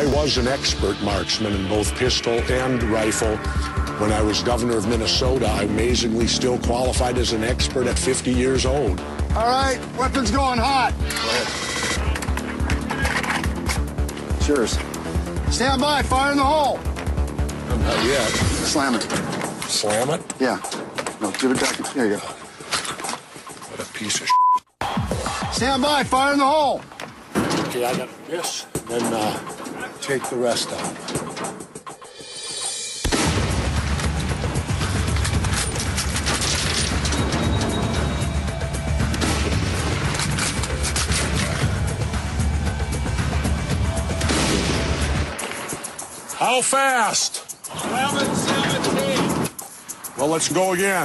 I was an expert marksman in both pistol and rifle. When I was governor of Minnesota, I amazingly still qualified as an expert at 50 years old. All right, weapons going hot. Go ahead. It's yours. Stand by, fire in the hole. Not yet. Slam it. Slam it? Yeah. No, give it back. There you go. What a piece of Stand by, fire in the hole. Okay, I got this. Then take the rest out. How fast? 11:17. Well, let's go again.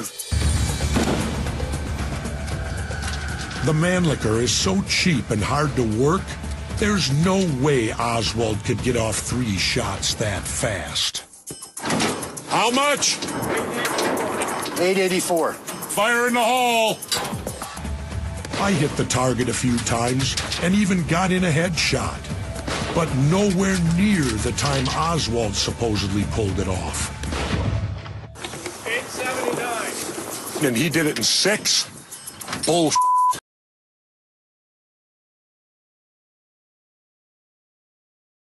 The Mannlicher is so cheap and hard to work, there's no way Oswald could get off 3 shots that fast. How much? 884. Fire in the hole. I hit the target a few times and even got in a headshot, but nowhere near the time Oswald supposedly pulled it off. 879. And he did it in 6? Bullshit.